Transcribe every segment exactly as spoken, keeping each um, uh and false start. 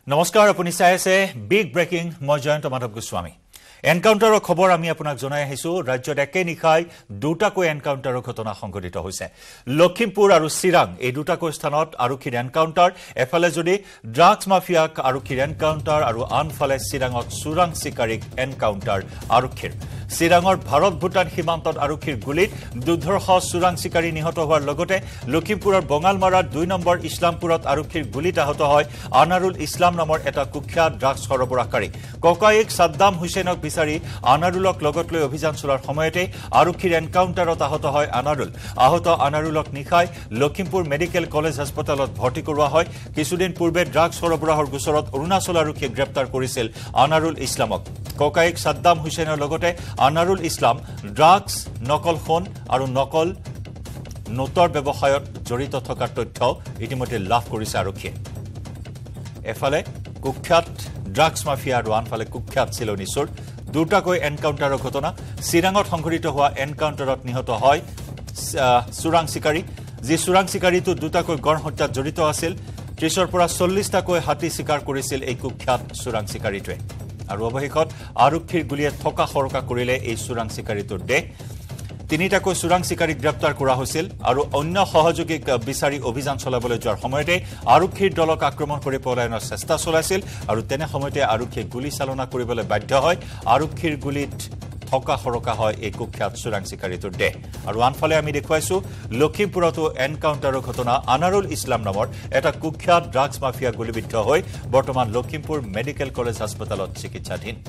নমস্কাৰ আপুনি চাই আছে বিগ ব্ৰেকিং মই জয়ন্ত মাধৱ গোস্বামী এনকাউন্টাৰৰ খবৰ আমি আপোনাক জনাই আহিছো ৰাজ্যত একে নিখাই দুটাকৈ এনকাউন্টাৰৰ ঘটনা সংঘটিত হৈছে লখিমপুৰ আৰু চিৰাং এই দুটাকৈ স্থানত আৰক্ষীৰ এনকাউন্টাৰ এফালে যদি ড্ৰাগছ মাফিয়াক আৰক্ষীৰ এনকাউন্টাৰ আৰু আনফালে চিৰাঙত চোৰাং চিকাৰীক এনকাউন্টাৰ আৰক্ষীৰ চিৰাঙৰ ভাৰত ভূটান সীমান্তত আৰক্ষীৰ গুলিত দুৰ্ধৰ্ষ চোৰাং চিকাৰী নিহত হোৱাৰ লগতে লখিমপুৰৰ বঙালমাৰাৰ দুই নম্বৰ ইছলামপুৰত আৰক্ষীৰ গুলিত আহত হয় আনাৰুল ইছলাম নামৰ এটা কুখ্যাত ড্ৰাগছ সৰবৰাহকাৰী ককায়েক সাদ্দাম হুছেইনক বিচাৰি আনাৰুলক লগত লৈ অভিযান চলাৰ সময়তে আৰক্ষীৰ এনকাউন্টাৰত আহত হয় আনাৰুল আহত আনাৰুলক নিখাই লখিমপুৰ মেডিকেল কলেজ হাস্পতালত ভৰ্তি কৰোৱা হয় কিছুদিন পূৰ্বে ড্ৰাগছ সৰবৰাহৰ গোচৰত অৰুণাচল আৰক্ষীয়ে গ্ৰেপ্তাৰ কৰিছিল আনাৰুল ইছলামক ককায়েক সাদ্দাম হুছেইনৰ লগতে আনাৰুল ইছলাম ড্ৰাগছ নকল সোণ আৰু নকল নোটৰ ব্যৱসায়ত জড়িত থকাৰ তথ্য ইতিমধ্যে লাভ কৰিছে আৰক্ষীয়ে এফালে কুখ্যাত ড্ৰাগছ মাফিয়া আৰু আনফালে কুখ্যাত চিলনিচুৰ দুটাকৈ এনকাউন্টাৰৰ ঘটনা চিৰাঙত সংঘটিত হোৱা এনকাউন্টাৰত নিহত হয় চোৰাং চিকাৰী যি চোৰাং চিকাৰীটো দুটাকৈ গড় হত্যাত জড়িত আছিল ত্ৰিশৰ পৰা চল্লিশটাকৈ হাতী চিকাৰ কৰিছিল এই কুখ্যাত চোৰাং চিকাৰীটোৱে আৰু অৱশেষত আৰক্ষীৰ গুলিয়ে থকা সৰকা কৰিলে এই চোৰাং চিকাৰীটোৰ দেহ তিনিটাকৈ চোৰাং চিকাৰীক গ্ৰেপ্তাৰ কৰা হৈছিল আৰু অন্য সহযোগীক বিচাৰি অভিযান চলাবলৈ যোৱাৰ সময়তে আৰক্ষীৰ দলক আক্ৰমণ কৰি পলায়নৰ চেষ্টা চলাইছিল আৰু তেনে সময়তে আৰক্ষীয়ে গুলী চালনা কৰিবলৈ বাধ্য হয় আৰক্ষীৰ গুলীত থকা সৰকা হয় এই কুখ্যাত চোৰাং চিকাৰীটোৰ দেহ আৰু আনফালে আমি দেখুৱাইছো লখিমপুৰতো এনকাউন্টাৰৰ ঘটনা আনাৰুল ইছলাম নামৰ এটা কুখ্যাত ড্ৰাগছ মাফিয়া গুলীবিদ্ধ হৈ বৰ্তমান লখিমপুৰ মেডিকেল কলেজ হাস্পতালত চিকিৎসাধীন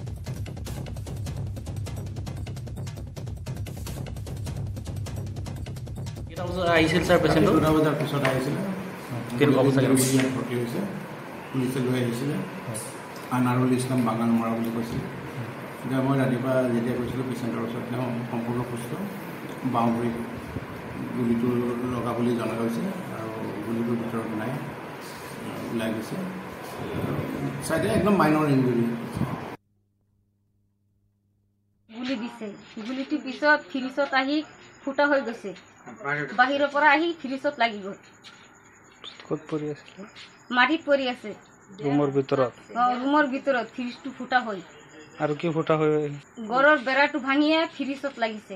আহিছিল স্যার পেশেন্ট দুটা বজাৰ পিছত আহিছিল তিন বাবু চাগে ভৰ্তি হৈছে পুলিচে লৈ আহিছিলে আনাৰুল ইছলাম বাগান মৰা বুলি কৈছিল এতিয়া মই ৰাতিপুৱা যেতিয়া গৈছিলোঁ পেচেণ্টৰ ওচৰত তেওঁ সম্পূৰ্ণ সুস্থ বাওঁ ভৰিত গুলিটো লগা বুলি জনা গৈছে আৰু গুলিটোৰ ভিতৰত নাই ওলাই গৈছে চাইডে একদম মাইনৰ ইঞ্জুৰি গুলি দিছে গুলিটো পিছত ফিৰিছত আহি ফুটা হৈ গৈছে বাহিৰৰ পৰা আহি ফ্ৰিজত লাগি গ'ল ক'ত পৰি আছে মাটিত পৰি আছে ৰুমৰ ভিতৰত ৰুমৰ ভিতৰত ফ্ৰিজটো ফুটা হৈ আৰু কি ফুটা হৈ ঘৰৰ বেৰাটো ভাঙিয়ে ফ্ৰিজত লাগিছে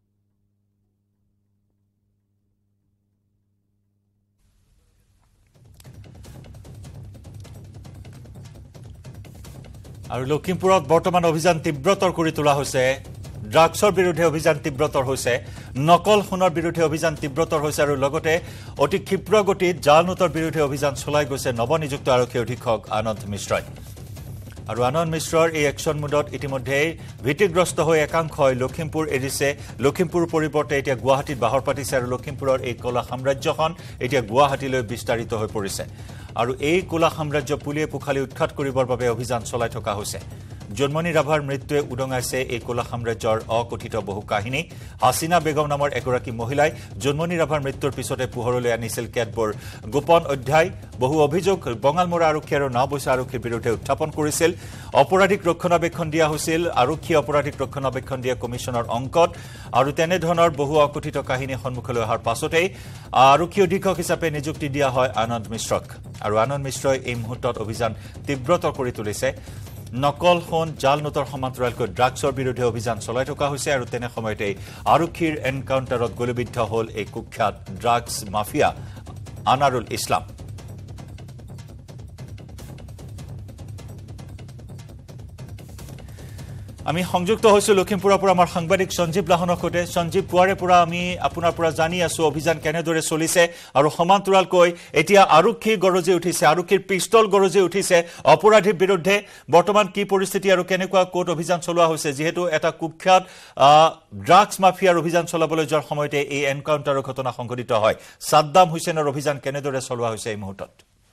আৰু লখিমপুৰত বৰ্তমান অভিযান তীব্ৰতৰ কৰি তোলা হৈছে ড্ৰাগছৰ বিৰুদ্ধে অভিযান তীব্ৰতৰ হৈছে নকল সোণৰ বিৰুদ্ধে অভিযান তীব্ৰতৰ হৈছে আৰু লগতে অতি ক্ষিপ্ৰ গতিত জাল নোটৰ বিৰুদ্ধে অভিযান চলাই গৈছে নৱনিযুক্ত আৰক্ষী অধীক্ষক আনন্দ মিশ্ৰই আৰু আনন্দ মিশ্ৰৰ এই একশন মুডত ইতিমধ্যে ভীতিগ্ৰস্ত হৈ একাংশই লখিমপুৰ এৰিছে লখিমপুৰ পৰিৱৰ্তে এতিয়া গুৱাহাটীত বাহৰ পাতিছে আৰু লখিমপুৰৰ এই কলা সাম্ৰাজ্যখন এতিয়া গুৱাহাটীলৈ বিস্তাৰিত হৈ পৰিছে আৰু এই কলা সাম্ৰাজ্য পুলিয়ে পুখালি উৎখাত কৰিবৰ বাবে অভিযান চলাই থকা হৈছে জন্মনী ৰাভাৰ মৃত্যুৱে উদঙাইছে এই কলা সাম্ৰাজ্যৰ অকথিত বহু কাহিনী হাসিনা বেগম নামৰ এগৰাকী মহিলাই জন্মনী ৰাভাৰ মৃত্যুৰ পিছতে পোহৰলৈ আনিছিল কেতবোৰ গোপন অধ্যায় বহু অভিযোগ বঙালমৰা আৰক্ষী আৰু নাওবৈচা আৰক্ষীৰ বিৰুদ্ধে উত্থাপন কৰিছিল অপৰাধীক ৰক্ষণাবেক্ষণ দিয়া হৈছিল আৰক্ষী অপৰাধীক ৰক্ষণাবেক্ষণ দিয়া কমিছনৰ অংকত আৰু তেনে ধৰণৰ বহু অকথিত কাহিনী সন্মুখলৈ অহাৰ পাছতেই আৰক্ষী অধীক্ষক হিচাপে নিযুক্তি দিয়া হয় আনন্দ মিশ্ৰক আৰু আনন্দ মিশ্ৰই এই মুহূৰ্তত অভিযান তীব্ৰতৰ কৰি তুলিছে নকল সোণ জাল নোটৰ সমান্তৰালকৈ ড্ৰাগছৰ বিৰুদ্ধে অভিযান চলাই থকা হৈছে আৰু তেনে সময়তে আৰক্ষীৰ এনকাউন্টাৰত গুলীবিদ্ধ হ'ল এই কুখ্যাত ড্ৰাগছ মাফিয়া আনাৰুল ইছলাম আমি সংযুক্ত হৈছো লখিমপুৰৰ পৰা আমাৰ সাংবাদিক সঞ্জীৱ লাহনৰ সৈতে সঞ্জীৱ পুৱাৰে পৰা আমি আপোনাৰ পৰা জানি আছো অভিযান কেনেদৰে চলিছে আৰু সমান্তৰালকৈ এতিয়া আৰক্ষী গৰজি উঠিছে আৰক্ষীৰ পিস্তল গৰজি উঠিছে অপৰাধীৰ বিৰুদ্ধে বৰ্তমান কি পৰিস্থিতি আৰু কেনেকুৱা কোৰ্ট অভিযান চলোৱা হৈছে যিহেতু এটা কুখ্যাত ড্ৰাগছ মাফিয়াৰ অভিযান চলাবলৈ যোৱাৰ সময়তে এই এনকাউন্টাৰৰ ঘটনা সংঘটিত হয় সাদ্দাম হুছেইনৰ অভিযান কেনেদৰে চলোৱা হৈছে এই মুহূৰ্তত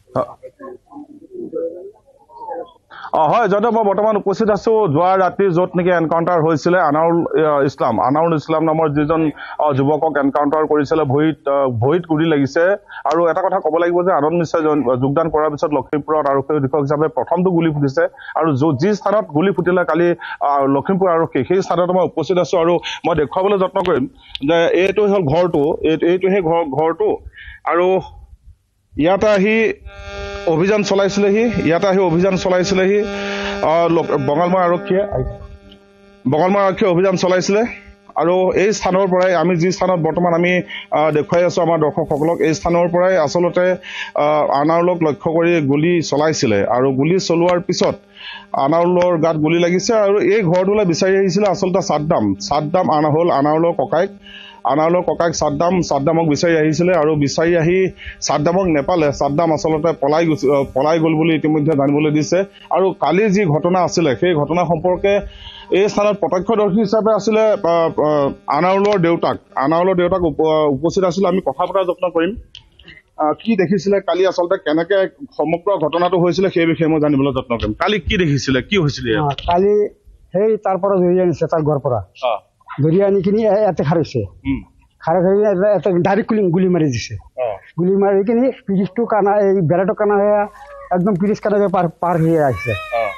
হয় যদি মই বৰ্তমান উপস্থিত আছো যোৱা ৰাতি য'ত নেকি এনকাউণ্টাৰ হৈছিলে আনাৰুল ইছলাম আনাৰুল ইছলাম নামৰ যিজন যুৱকক এনকাউণ্টাৰ কৰিছিলে ভৰিত ভৰিত গুলি লাগিছে আৰু এটা কথা ক'ব লাগিব যে আনন্দ মিশ্ৰই যোগদান কৰাৰ পিছত লখিমপুৰত আৰক্ষী অধীক্ষক হিচাপে প্ৰথমটো গুলি ফুটিছে আৰু যি স্থানত গুলি ফুটিলে কালি লখিমপুৰ আৰক্ষী সেই স্থানত মই উপস্থিত আছো আৰু মই দেখুৱাবলৈ যত্ন কৰিম যে এইটো হ'ল ঘৰটো এইটো সেই ঘৰটো আৰু ইয়াতে আহি অভিযান চলাইছিলেহি ইয়াতে আহি অভিযান চলাইছিলেহি বঙালমৰা আৰক্ষীয়ে বঙালমৰা আৰক্ষীয়ে অভিযান চলাইছিলে আৰু এই স্থানৰ পৰাই আমি যি স্থানত বৰ্তমান আমি দেখুৱাই আছো আমাৰ দৰ্শকসকলক এই স্থানৰ পৰাই আচলতে আনাউলক লক্ষ্য কৰি গুলী চলাইছিলে আৰু গুলী চলোৱাৰ পিছত আনাউলৰ গাত গুলী লাগিছে আৰু এই ঘৰটোলৈ বিচাৰি আহিছিলে আচলতে সাদ্দাম সাদ্দাম আনা হ'ল আনাউলৰ ককাইক আনাউলৰ ককাইক সাদ্দাম সাদ্দামক বিচাৰি আহিছিলে আৰু বিচাৰি আহি সাদ্দামক নেপালে সাদ্দাম আচলতে পলাই পলাই গ'ল বুলি ইতিমধ্যে জানিবলৈ দিছে আৰু কালি যি ঘটনা আছিলে সেই ঘটনা সম্পৰ্কে এই স্থানত প্ৰত্যক্ষদৰ্শী হিচাপে আছিলে আনাউলৰ দেউতাক আনাউলৰ দেউতাক উপস্থিত আছিল আমি কথা পতাৰ যত্ন কৰিম কি দেখিছিলে কালি আচলতে কেনেকে সমগ্ৰ ঘটনাটো হৈছিলে সেই বিষয়ে মই জানিবলৈ যত্ন কৰিম কালি কি দেখিছিলে কি হৈছিলে কালি সেই তাৰ পৰা ধৰি আনিছে তাৰ ঘৰ পৰা ধৰি আনি কিনি ইয়াতে খাৰিছে খাৰা খাৰি এটা ডাইৰেক্ট গুলি মাৰি দিছে গুলি মাৰি কিনি পিৰিছটো কানা এই বেৰাটো কানা হৈ একদম পিৰিছ কানা পাৰ পাৰ হৈ আহিছে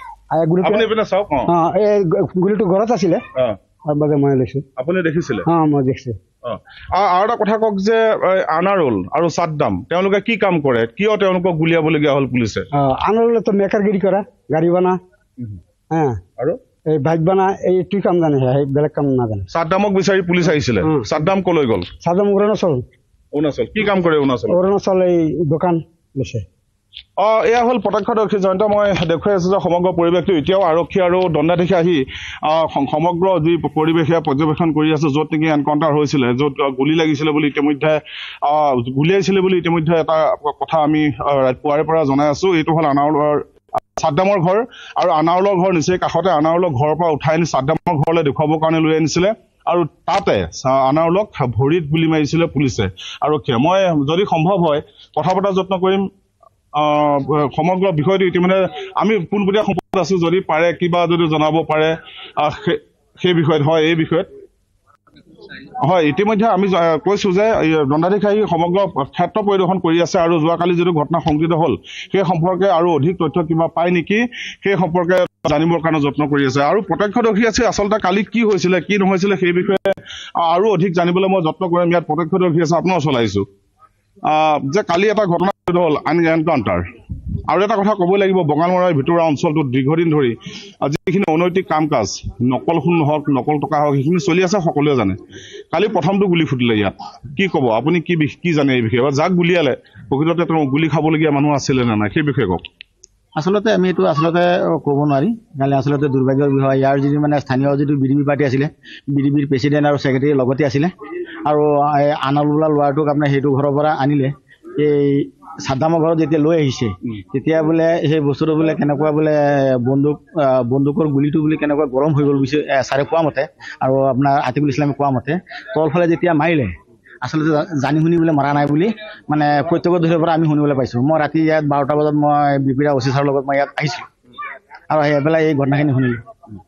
গুলিটো ঘৰত আছিলে মই লৈছো আপুনি দেখিছিলে মই দেখিছো আৰু এটা কথা কওক যে আনাৰুল আৰু সাদ্দাম তেওঁলোকে কি কাম কৰে কিয় তেওঁলোকক গুলিয়াবলগীয়া হ'ল পুলিচে আনাৰুলেতো মেকাৰগিৰি কৰা গাড়ী বনা আৰু এই বাইক বনা এইটো কাম জানে বেলেগ কাম নাজানে সাদ্দামক বিচাৰি পুলিচ আহিছিলে সাদ্দাম কলৈ গ'ল সাদ্দাম অৰুণাচল অৰুণাচল কি কাম কৰে অৰুণাচল অৰুণাচল এই দোকান লৈছে অ এয়া হ'ল প্ৰত্যক্ষদৰ্শী জয়ন্ত মই দেখুৱাই আছো যে সমগ্ৰ পৰিৱেশটো এতিয়াও আৰক্ষী আৰু দণ্ডাধীশে আহি সমগ্ৰ যি পৰিৱেশ সেয়া পৰ্যবেক্ষণ কৰি আছে য'ত নেকি এনকাউণ্টাৰ হৈছিলে য'ত গুলী লাগিছিলে বুলি ইতিমধ্যে গুলীয়াইছিলে বুলি ইতিমধ্যে এটা কথা আমি পুৱাৰে পৰা জনাই আছো এইটো হ'ল আনাউলৰ সাদ্দামৰ ঘৰ আৰু আনাউলৰ ঘৰ নিচেই কাষতে আনাউলৰ ঘৰৰ পৰা উঠাই আনি সাদ্দামৰ ঘৰলৈ দেখুৱাবৰ কাৰণে লৈ আনিছিলে আৰু তাতে আনাউলক ভৰিত গুলী মাৰিছিলে পুলিচে আৰক্ষীয়ে মই যদি সম্ভৱ হয় কথা পতাৰ যত্ন কৰিম সমগ্ৰ বিষয়টো ইতিমধ্যে আমি পোনপটীয়া সম্পদ আছো যদি পাৰে কিবা যদি জনাব পাৰে সেই বিষয়ত হয় এই বিষয়ত হয় ইতিমধ্যে আমি কৈছো যে দণ্ডাধীশে আহি সমগ্ৰ ক্ষেত্ৰ পৰিদৰ্শন কৰি আছে আৰু যোৱাকালি যিটো ঘটনা সংঘটিত হ'ল সেই সম্পৰ্কে আৰু অধিক তথ্য কিবা পায় নেকি সেই সম্পৰ্কে জানিবৰ কাৰণে যত্ন কৰি আছে আৰু প্ৰত্যক্ষদৰ্শী আছে আচলতে কালি কি হৈছিলে কি নহৈছিলে সেই বিষয়ে আৰু অধিক জানিবলৈ মই যত্ন কৰিম ইয়াত প্ৰত্যক্ষদৰ্শী আছে আপোনাৰ চলাইছো যে কালি এটা ঘটনা হ'ল এনকাউণ্টাৰ আৰু এটা কথা ক'ব লাগিব বঙালমৰাৰ ভিতৰুৱা অঞ্চলটোত দীৰ্ঘদিন ধৰি যিখিনি অনৈতিক কাম কাজ নকল সোণ হওক নকল টকা হওক সেইখিনি চলি আছে সকলোৱে জানে কালি প্ৰথমটো গুলী ফুটিলে ইয়াত কি ক'ব আপুনি কি কি জানে এই বিষয়ে বা যাক গুলীয়ালে প্ৰকৃততে তেওঁ গুলী খাবলগীয়া মানুহ আছিলে নে নাই সেই বিষয়ে কওক আচলতে আমি এইটো আচলতে ক'ব নোৱাৰি কালি আচলতে দুৰ্ভাগ্যৰ বিষয় ইয়াৰ যিটো মানে স্থানীয় যিটো বিজেপি পাৰ্টি আছিলে বিজেপিৰ প্ৰেচিডেণ্ট আৰু ছেক্ৰেটাৰী লগতে আছিলে আৰু আনাউল্লাহ ল'ৰাটোক আপোনাৰ সেইটো ঘৰৰ পৰা আনিলে এই সাদ্দামৰ ঘৰত যেতিয়া লৈ আহিছে তেতিয়া বোলে সেই বস্তুটো বোলে কেনেকুৱা বোলে বন্দুক বন্দুকৰ গুলিটো বোলে কেনেকুৱা গৰম হৈ গ'ল বুলিছে ছাৰে কোৱা মতে আৰু আপোনাৰ আতিকুল ইছলামে কোৱা মতে তলফালে যেতিয়া মাৰিলে আচলতে জানি শুনি বোলে মৰা নাই বুলি মানে প্ৰত্যক্ষদৰ্শীৰ পৰা আমি শুনিবলৈ পাইছোঁ মই ৰাতি ইয়াত বাৰটা বজাত মই বিপিৰা অচি ছাৰৰ লগত মই ইয়াত আহিছিলোঁ আৰু আহি পেলাই এই ঘটনাখিনি শুনিলোঁ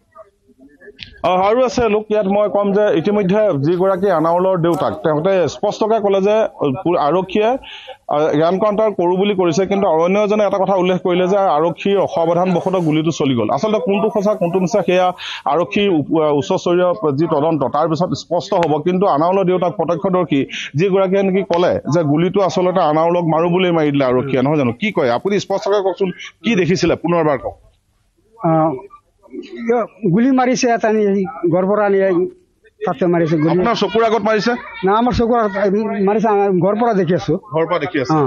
আৰু আছে লোক ইয়াত মই ক'ম যে ইতিমধ্যে যিগৰাকী আনাউলৰ দেউতাক তেওঁতে স্পষ্টকৈ ক'লে যে আৰক্ষীয়ে এনকাউণ্টাৰ কৰোঁ বুলি কৰিছে কিন্তু অন্য এজনে এটা কথা উল্লেখ কৰিলে যে আৰক্ষীৰ অসাৱধানবশতঃ গুলীটো চলি গ'ল আচলতে কোনটো সঁচা কোনটো মিছা সেয়া আৰক্ষীৰ উচ্চস্তৰীয় যি তদন্ত তাৰ পিছত স্পষ্ট হ'ব কিন্তু আনাউলৰ দেউতাক প্ৰত্যক্ষদৰ্শী যিগৰাকীয়ে নেকি ক'লে যে গুলীটো আচলতে আনাউলক মাৰো বুলি মাৰি দিলে আৰক্ষীয়ে নহয় জানো কি কয় আপুনি স্পষ্টকৈ কওকচোন কি দেখিছিলে পুনৰবাৰ কওক গুলি মাৰিছে এটা ঘৰ পৰা আনি তাতে মাৰিছে গুলি আপোনাৰ চকুৰ আগত মাৰিছে না আমাৰ চকুৰ মাৰিছে ঘৰ পৰা দেখি আছো ঘৰ পৰা দেখি আছো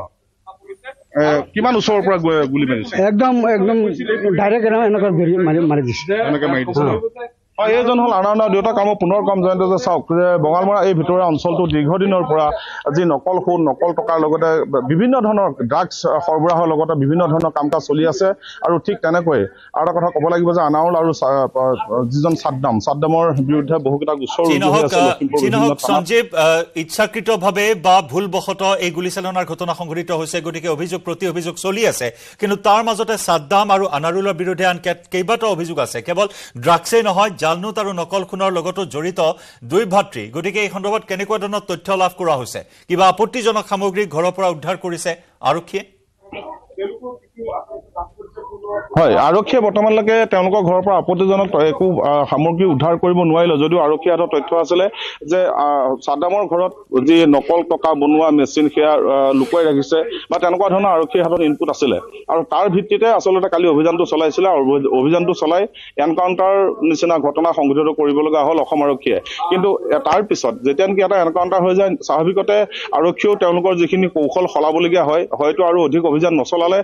কিমান ওচৰৰ পৰা গুলি মাৰিছে একদম একদম ডাইৰেক্ট এনেকুৱা মাৰি দিছে এনেকৈ মাৰি দিছে এইজন হ'ল আনাউলৰ দেউতাক মই পুনৰ কম জয়ন্ত যে চাওক যে বঙালমৰা এই ভিতৰুৱা অঞ্চলটো দীৰ্ঘদিনৰ পৰা যি নকল সোণ নকল টকাৰ লগতে বিভিন্ন ধৰণৰ ড্ৰাগছ সৰবৰাহৰ লগতে বিভিন্ন ধৰণৰ কাম কাজ চলি আছে আৰু ঠিক তেনেকৈ আৰু এটা কথা ক'ব লাগিব যে আনাউল আৰু যিজন সাদ্দাম সাদ্দামৰ বিৰুদ্ধে বহুকেইটা গোচৰ সঞ্জীৱ ইচ্ছাকৃতভাৱে বা ভুলবশতঃ এই গুলীচালনাৰ ঘটনা সংঘটিত হৈছে গতিকে অভিযোগ প্ৰতি অভিযোগ চলি আছে কিন্তু তাৰ মাজতে সাদ্দাম আৰু আনাৰুলৰ বিৰুদ্ধে আন কেইবাটাও অভিযোগ আছে কেৱল ড্ৰাগছেই নহয় জালনুট আৰু নকল সোণৰ লগতো জড়িত দুই ভাতৃ গতিকে এই সন্দৰ্ভত কেনেকুৱা ধৰণৰ তথ্য লাভ কৰা হৈছে কিবা আপত্তিজনক সামগ্ৰী ঘৰৰ পৰা উদ্ধাৰ কৰিছে আৰক্ষীয়ে হয় আৰক্ষীয়ে বৰ্তমানলৈকে তেওঁলোকৰ ঘৰৰ পৰা আপত্তিজনক একো সামগ্ৰী উদ্ধাৰ কৰিব নোৱাৰিলে যদিও আৰক্ষীৰ হাতত তথ্য আছিলে যে সাদ্দামৰ ঘৰত যি নকল টকা বনোৱা মেচিন সেয়া লুকুৱাই ৰাখিছে বা তেনেকুৱা ধৰণৰ আৰক্ষীৰ হাতত ইনপুট আছিলে আৰু তাৰ ভিত্তিতে আচলতে কালি অভিযানটো চলাইছিলে আৰু অভিযানটো চলাই এনকাউণ্টাৰ নিচিনা ঘটনা সংঘটিত কৰিব লগা হ'ল অসম আৰক্ষীয়ে কিন্তু তাৰ পিছত যেতিয়া নেকি এটা এনকাউণ্টাৰ হৈ যায় স্বাভাৱিকতে আৰক্ষীয়েও তেওঁলোকৰ যিখিনি কৌশল সলাবলগীয়া হয় হয়তো আৰু অধিক অভিযান নচলালে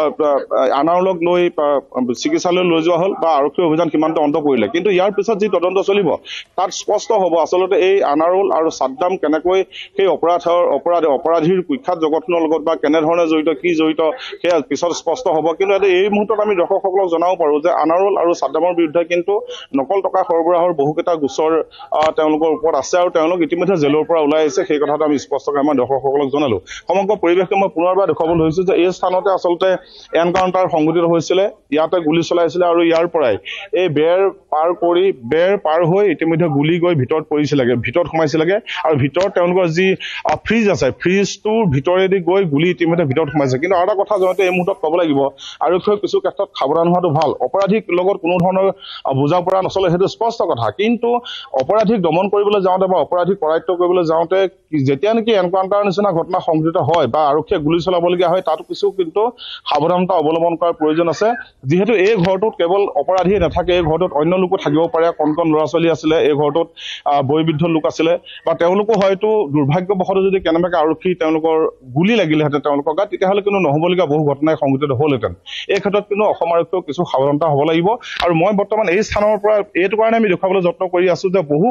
আনাৰলক লৈ চিকিৎসালয় লৈ যোৱা হ'ল বা আৰক্ষী অভিযান সীমান্ত অন্ত কৰিলে কিন্তু ইয়াৰ পিছত যি তদন্ত চলিব তাত স্পষ্ট হ'ব আচলতে এই আনাৰুল আৰু সাদ্দাম কেনেকৈ সেই অপৰাধৰ অপৰাধ অপৰাধীৰ কুখ্যাত জগতখনৰ লগত বা কেনেধৰণে জড়িত কি জড়িত সেয়া পিছত স্পষ্ট হ'ব কিন্তু এই মুহূৰ্তত আমি দৰ্শকসকলক জনাব পাৰোঁ যে আনাৰুল আৰু সাদ্দামৰ বিৰুদ্ধে কিন্তু নকল টকা সৰবৰাহৰ বহুকেইটা গোচৰ তেওঁলোকৰ ওপৰত আছে আৰু তেওঁলোক ইতিমধ্যে জেলৰ পৰা ওলাই আহিছে সেই কথাটো আমি স্পষ্টকৈ আমাৰ দৰ্শকসকলক জনালোঁ সমগ্ৰ পৰিৱেশটো মই পুনৰবাৰ দেখুৱাবলৈ ধৰিছোঁ যে এই স্থানতে আচলতে এনকাউণ্টাৰ সংঘটিত হৈছিলে ইয়াতে গুলী চলাইছিলে আৰু ইয়াৰ পৰাই এই বেৰ পাৰ কৰি বেৰ পাৰ হৈ ইতিমধ্যে গুলী গৈ ভিতৰত পৰিছিলেগে ভিতৰত সোমাইছিলেগে আৰু ভিতৰত তেওঁলোকৰ যি ফ্ৰিজ আছে ফ্ৰিজটোৰ ভিতৰেদি গৈ গুলী ইতিমধ্যে ভিতৰত সোমাইছে কিন্তু আৰু এটা কথা জনতে এই মুহূৰ্তত ক'ব লাগিব আৰক্ষীয়ে কিছু ক্ষেত্ৰত সাৱধান হোৱাটো ভাল অপৰাধীক লগত কোনো ধৰণৰ বুজা পৰা নচলে সেইটো স্পষ্ট কথা কিন্তু অপৰাধীক দমন কৰিবলৈ যাওঁতে বা অপৰাধীক কৰায়ত্ব কৰিবলৈ যাওঁতে যেতিয়া নেকি এনকাউণ্টাৰ নিচিনা ঘটনা সংঘটিত হয় বা আৰক্ষীয়ে গুলী চলাবলগীয়া হয় তাতো কিছু কিন্তু সাৱধানতা অৱলম্বন কৰাৰ প্ৰয়োজন আছে যিহেতু এই ঘৰটোত কেৱল অপৰাধীয়ে নাথাকে এই ঘৰটোত অন্য লোকো থাকিব পাৰে কণ কণ ল'ৰা ছোৱালী আছিলে এই ঘৰটোত বয়োবৃদ্ধ লোক আছিলে বা তেওঁলোকো হয়তো দুৰ্ভাগ্যবশতঃ যদি কেনেবাকৈ আৰক্ষী তেওঁলোকৰ গুলী লাগিলেহেঁতেন তেওঁলোকৰ গাত তেতিয়াহ'লে কিন্তু নহ'বলগীয়া বহু ঘটনাই সংঘটিত হ'লহেঁতেন এই ক্ষেত্ৰত কিন্তু অসম আৰক্ষীয়েও কিছু সাৱধানতা হ'ব লাগিব আৰু মই বৰ্তমান এই স্থানৰ পৰা এইটো কাৰণে আমি দেখুৱাবলৈ যত্ন কৰি আছো যে বহু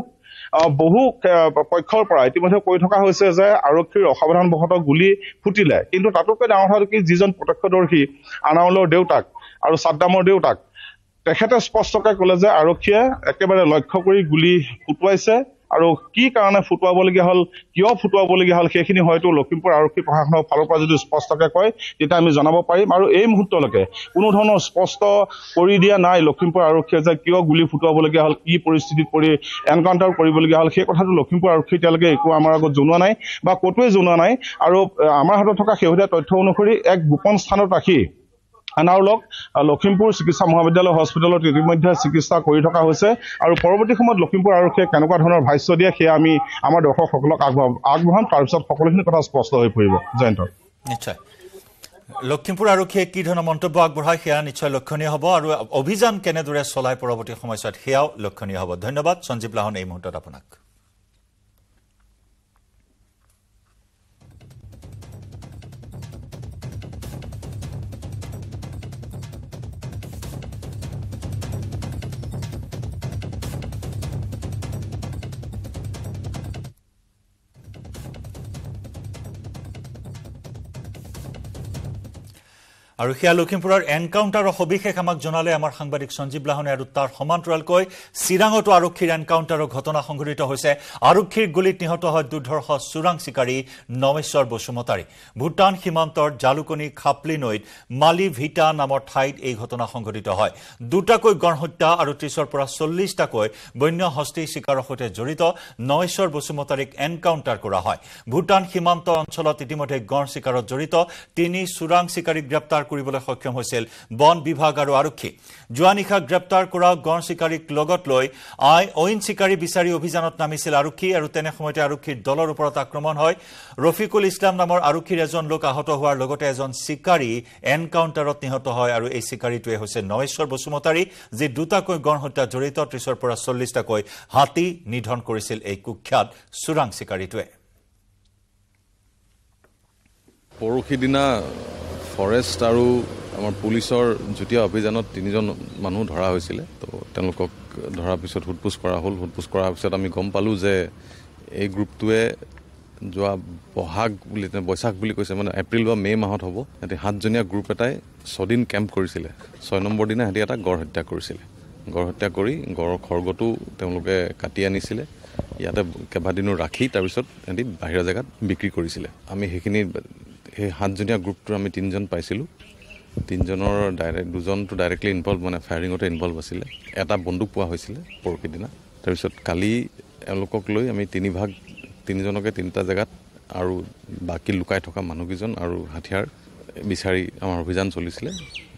বহু পক্ষৰ পৰা ইতিমধ্যে কৈ থকা হৈছে যে আৰক্ষীৰ অসাৱধানবশতঃ গুলী ফুটিলে কিন্তু তাতোকৈ ডাঙৰ কথা কি যিজন প্ৰত্যক্ষদৰ্শী আনাউলৰ দেউতাক আৰু সাদ্দামৰ দেউতাক তেখেতে স্পষ্টকৈ ক'লে যে আৰক্ষীয়ে একেবাৰে লক্ষ্য কৰি গুলী ফুটুৱাইছে আৰু কি কাৰণে ফুটুৱাবলগীয়া হ'ল কিয় ফুটুৱাবলগীয়া হ'ল সেইখিনি হয়তো লখিমপুৰ আৰক্ষী প্ৰশাসনৰ ফালৰ পৰা যদি স্পষ্টকৈ কয় তেতিয়া আমি জনাব পাৰিম আৰু এই মুহূৰ্তলৈকে কোনো ধৰণৰ স্পষ্ট কৰি দিয়া নাই লখিমপুৰ আৰক্ষীয়ে যে কিয় গুলী ফুটুৱাবলগীয়া হ'ল কি পৰিস্থিতিত পৰি এনকাউণ্টাৰ কৰিবলগীয়া হ'ল সেই কথাটো লখিমপুৰ আৰক্ষী এতিয়ালৈকে একো আমাৰ আগত জনোৱা নাই বা ক'তোৱে জনোৱা নাই আৰু আমাৰ হাতত থকা শেহতীয়া তথ্য অনুসৰি এক গোপন স্থানত ৰাখি আনাউলক লখিমপুৰ চিকিৎসা মহাবিদ্যালয় হস্পিটেলত ইতিমধ্যে চিকিৎসা কৰি থকা হৈছে আৰু পৰৱৰ্তী সময়ত লখিমপুৰ আৰক্ষীয়ে কেনেকুৱা ধৰণৰ ভাষ্য দিয়ে সেয়া আমি আমাৰ দৰ্শকসকলক আগবঢ়াম আগবঢ়াম তাৰপিছত সকলোখিনি কথা স্পষ্ট হৈ পৰিব জয়ন্ত নিশ্চয় লখিমপুৰ আৰক্ষীয়ে কি ধৰণৰ মন্তব্য আগবঢ়ায় সেয়া নিশ্চয় লক্ষণীয় হ'ব আৰু অভিযান কেনেদৰে চলাই পৰৱৰ্তী সময়ছোৱাত সেয়াও লক্ষণীয় হ'ব ধন্যবাদ সঞ্জীৱ লাহন এই মুহূৰ্তত আপোনাক আৰু সেয়া লখিমপুৰৰ এনকাউণ্টাৰৰ সবিশেষ আমাক জনালে আমাৰ সাংবাদিক সঞ্জীৱ লাহনে আৰু তাৰ সমান্তৰালকৈ চিৰাঙতো আৰক্ষীৰ এনকাউণ্টাৰৰ ঘটনা সংঘটিত হৈছে আৰক্ষীৰ গুলীত নিহত হয় দুৰ্ধৰ্ষ চোৰাং চিকাৰী নমেশ্বৰ বসুমতাৰী ভূটান সীমান্তৰ জালুকনি খাপলি নৈত মালি ভিটা নামৰ ঠাইত এই ঘটনা সংঘটিত হয় দুটাকৈ গড় হত্যা আৰু ত্ৰিশৰ পৰা চল্লিশটাকৈ বন্য হস্তি চিকাৰৰ সৈতে জড়িত নমেশ্বৰ বসুমতাৰীক এনকাউণ্টাৰ কৰা হয় ভূটান সীমান্ত অঞ্চলত ইতিমধ্যে গড় চিকাৰত জড়িত তিনি চোৰাং চিকাৰীক গ্ৰেপ্তাৰ কৰিবলৈ সক্ষম হৈছিল বন বিভাগ আৰু আৰক্ষী যোৱা নিশা গ্ৰেপ্তাৰ কৰা গড় চিকাৰীক লগত লৈ আই অইন চিকাৰী বিচাৰি অভিযানত নামিছিল আৰক্ষী আৰু তেনে সময়তে আৰক্ষীৰ দলৰ ওপৰত আক্ৰমণ হয় ৰফিকুল ইছলাম নামৰ আৰক্ষীৰ এজন লোক আহত হোৱাৰ লগতে এজন চিকাৰী এনকাউণ্টাৰত নিহত হয় আৰু এই চিকাৰীটোৱে হৈছে নমেশ্বৰ বসুমতাৰী যি দুটাকৈ গড় হত্যাত জড়িত ত্ৰিশৰ পৰা চল্লিশটাকৈ হাতী নিধন কৰিছিল এই কুখ্যাত চোৰাং চিকাৰীটোৱে পৰহি দিনা ফৰেষ্ট আৰু আমাৰ পুলিচৰ যুটীয়া অভিযানত তিনিজন মানুহ ধৰা হৈছিলে তো তেওঁলোকক ধৰাৰ পিছত সোধপোছ কৰা হ'ল সোধপোছ কৰাৰ পিছত আমি গম পালোঁ যে এই গ্ৰুপটোৱে যোৱা বহাগ বুলি বৈশাখ বুলি কৈছে মানে এপ্ৰিল বা মে' মাহত হ'ব সিহঁতে সাতজনীয়া গ্ৰুপ এটাই ছদিন কেম্প কৰিছিলে ছয় নম্বৰ দিনা সিহঁতি এটা গড় হত্যা কৰিছিলে গড় হত্যা কৰি গড়ৰ খৰ্গটো তেওঁলোকে কাটি আনিছিলে ইয়াতে কেইবাদিনো ৰাখি তাৰপিছত সিহঁতি বাহিৰা জেগাত বিক্ৰী কৰিছিলে আমি সেইখিনি সেই সাতজনীয়া গ্ৰুপটোৰ আমি তিনিজন পাইছিলোঁ তিনিজনৰ ডাইৰেক্ট দুজনটো ডাইৰেক্টলি ইনভলভ মানে ফায়াৰিঙতে ইনভলভ আছিলে এটা বন্দুক পোৱা হৈছিলে পৰহি দিনা তাৰপিছত কালি এওঁলোকক লৈ আমি তিনিভাগ তিনিজনকে তিনিটা জেগাত আৰু বাকী লুকাই থকা মানুহকেইজন আৰু হাথিয়াৰ বিচাৰি আমাৰ অভিযান চলিছিলে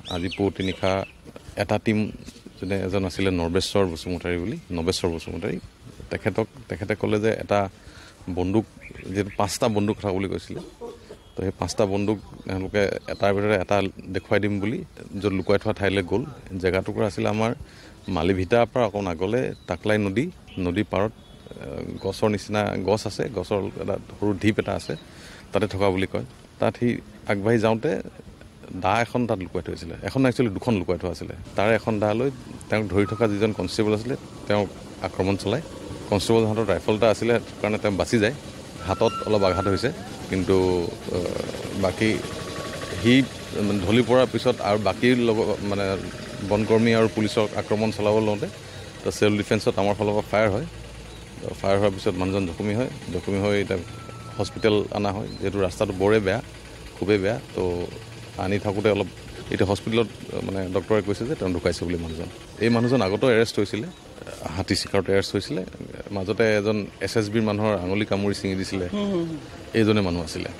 আজি পুৱতি নিশা এটা টিম যোনে এজন আছিলে নৰবেশ্বৰ বসুমতাৰী বুলি নবেশ্বৰ বসুমতাৰী তেখেতক তেখেতে ক'লে যে এটা বন্দুক যিহেতু পাঁচটা বন্দুক থকা বুলি কৈছিলে তো সেই পাঁচটা বন্দুক তেওঁলোকে এটাৰ ভিতৰত এটা দেখুৱাই দিম বুলি য'ত লুকুৱাই থোৱা ঠাইলৈ গ'ল জেগাটুকুৰা আছিলে আমাৰ মালিভিটাৰ পৰা অকণ আগলৈ টাকলাই নদী নদীৰ পাৰত গছৰ নিচিনা গছ আছে গছৰ এটা সৰু ঢিপ এটা আছে তাতে থকা বুলি কয় তাত সি আগবাঢ়ি যাওঁতে দা এখন তাত লুকুৱাই থৈছিলে এখন একচুৱেলি দুখন লুকুৱাই থোৱা আছিলে তাৰে এখন দা লৈ তেওঁক ধৰি থকা যিজন কনষ্টেবল আছিলে তেওঁক আক্ৰমণ চলায় কনষ্টেবল হাতত ৰাইফল এটা আছিলে কাৰণে তেওঁ বাচি যায় হাতত অলপ আঘাত হৈছে কিন্তু বাকী সি ঢলি পৰাৰ পিছত আৰু বাকী লগত মানে বনকৰ্মী আৰু পুলিচক আক্ৰমণ চলাব লওঁতে তো চেল্ফ ডিফেন্সত আমাৰ ফালৰ পৰা ফায়াৰ হয় ফায়াৰ হোৱাৰ পিছত মানুহজন জখমি হয় জখমি হৈ এতিয়া হস্পিটেল অনা হয় যিহেতু ৰাস্তাটো বৰে বেয়া খুবেই বেয়া তো আনি থাকোঁতে অলপ এতিয়া হস্পিটেলত মানে ডক্টৰে কৈছে যে তেওঁ ঢুকাইছে বুলি মানুহজন এই মানুহজন আগতেও এৰেষ্ট হৈছিলে হাতী চিকাৰত এৰেষ্ট হৈছিলে মাজতে এজন এছ এছ বিৰ মানুহৰ আঙুলি কামুৰি ছিঙি দিছিলে এইজনে মানুহ আছিলে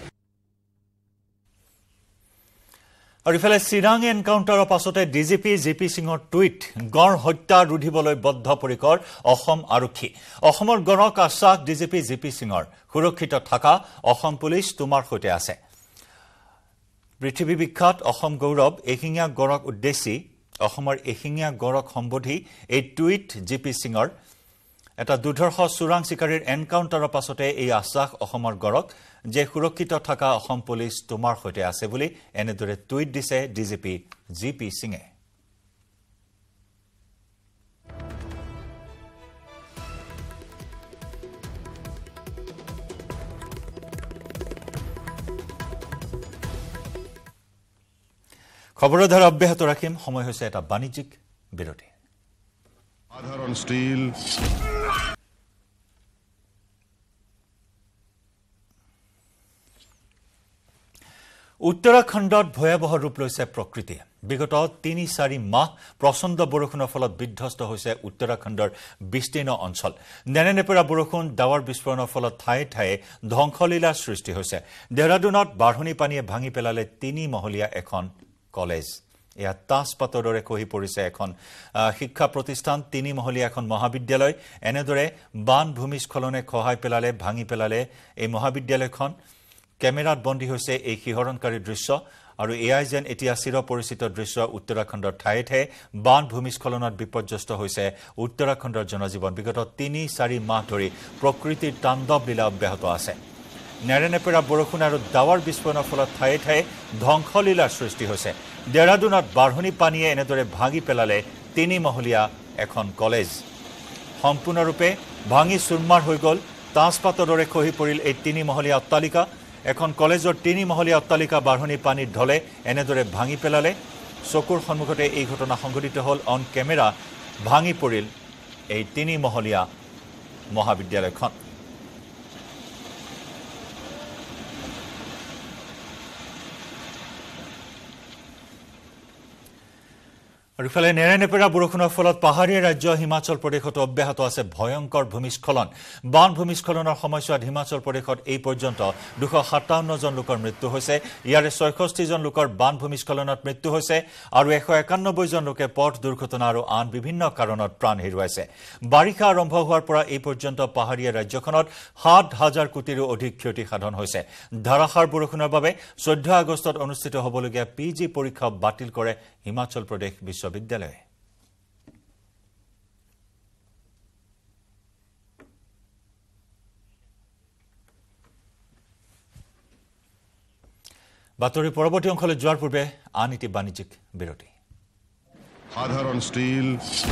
আৰু ইফালে চিৰাং এনকাউণ্টাৰৰ পাছতে ডিজিপি জি পি সিঙৰ টুইট গড় হত্যা ৰুধিবলৈ বদ্ধপৰিকৰ অসম আৰক্ষী অসমৰ গণক আশ্বাস ডিজিপি জি পি সিঙৰ সুৰক্ষিত থকা অসম পুলিচ তোমাৰ সৈতে আছে পৃথিৱী বিখ্যাত অসম গৌৰৱ এশিঙীয়া গড়ক উদ্দেশ্যি অসমৰ এশিঙীয়া গড়ক সম্বোধি এই টুইট জি পি সিঙৰ এটা দুৰ্ধৰ্ষ চোৰাং চিকাৰীৰ এনকাউণ্টাৰৰ পাছতে এই আশ্বাস অসমৰ গড়ক যে সুৰক্ষিত থকা অসম পুলিচ তোমাৰ সৈতে আছে বুলি এনেদৰে টুইট দিছে ডিজিপি জি পি সিঙে খবৰৰ ধাৰা অব্যাহত ৰাখিম সময় হৈছে এটা বাণিজ্যিক বিৰতি সাধাৰণ ষ্টীল উত্তৰাখণ্ডত ভয়াবহ ৰূপ লৈছে প্ৰকৃতিয়ে বিগত তিনি চাৰি মাহ প্ৰচণ্ড বৰষুণৰ ফলত বিধ্বস্ত হৈছে উত্তৰাখণ্ডৰ বিস্তীৰ্ণ অঞ্চল নেনেনেপেৰা বৰষুণ ডাৱৰ বিস্ফোৰণৰ ফলত ঠায়ে ঠায়ে ধ্বংসলীলাৰ সৃষ্টি হৈছে দেহৰাদুনত বাঢ়নী পানীয়ে ভাঙি পেলালে তিনি মহলীয়া এখন কলেজ এয়া তাজপাতৰ দৰে খহি পৰিছে এখন শিক্ষা প্ৰতিষ্ঠান তিনি মহলীয়া এখন মহাবিদ্যালয় এনেদৰে বান ভূমিস্খলনে খহাই পেলালে ভাঙি পেলালে এই মহাবিদ্যালয়খন কেমেৰাত বন্দী হৈছে এই শিহৰণকাৰী দৃশ্য আৰু এয়াই যেন এতিয়া চিৰপৰিচিত দৃশ্য উত্তৰাখণ্ডৰ ঠায়ে ঠায়ে বান ভূমিস্খলনত বিপৰ্যস্ত হৈছে উত্তৰাখণ্ডৰ জনজীৱন বিগত তিনি চাৰি মাহ ধৰি প্ৰকৃতিৰ তাণ্ডৱ লীলা অব্যাহত আছে নেৰেনেপেৰা বৰষুণ আৰু ডাৱৰ বিস্ফোৰণৰ ফলত ঠায়ে ঠায়ে ধ্বংসলীলাৰ সৃষ্টি হৈছে দেহৰাদুনত বাঢ়নী পানীয়ে এনেদৰে ভাঙি পেলালে তিনি মহলীয়া এখন কলেজ সম্পূৰ্ণৰূপে ভাঙি চুৰমাৰ হৈ গ'ল তাজপাতৰ দৰে খহি পৰিল এই তিনি মহলীয়া অট্টালিকা এখন কলেজৰ তিনি মহলীয়া অট্টালিকা বাঢ়নী পানীত ঢলে এনেদৰে ভাঙি পেলালে চকুৰ সন্মুখতে এই ঘটনা সংঘটিত হ'ল অন কেমেৰা ভাঙি পৰিল এই তিনি মহলীয়া মহাবিদ্যালয়খন আৰু ইফালে নেৰেনেপেৰা বৰষুণৰ ফলত পাহাৰীয়া ৰাজ্য হিমাচল প্ৰদেশত অব্যাহত আছে ভয়ংকৰ ভূমিস্খলন বান ভূমিস্খলনৰ সময়ছোৱাত হিমাচল প্ৰদেশত এই পৰ্যন্ত দুশ সাতাৱন্ন জন লোকৰ মৃত্যু হৈছে ইয়াৰে ছয়ষষ্ঠি জন লোকৰ বান ভূমিস্খলনত মৃত্যু হৈছে আৰু এশ একানব্বৈ জন লোকে পথ দুৰ্ঘটনা আৰু আন বিভিন্ন কাৰণত প্ৰাণ হেৰুৱাইছে বাৰিষা আৰম্ভ হোৱাৰ পৰা এই পৰ্যন্ত পাহাৰীয়া ৰাজ্যখনত সাত হাজাৰ কোটিৰো অধিক ক্ষতি সাধন হৈছে ধাৰাসাৰ বৰষুণৰ বাবে চৈধ্য আগষ্টত অনুষ্ঠিত হ'বলগীয়া পি জি পৰীক্ষা বাতিল কৰে হিমাচল প্ৰদেশ বিশ্ববিদ্যালয় বাতৰি পৰৱৰ্তী অংশলৈ যোৱাৰ পূৰ্বে আন এটি বাণিজ্যিক বিৰতি সাধাৰণ ষ্টীল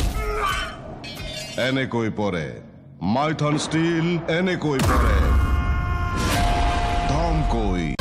এনেকৈ পৰে মাইথন ষ্টীল এনেকৈ পৰে ধমকৈ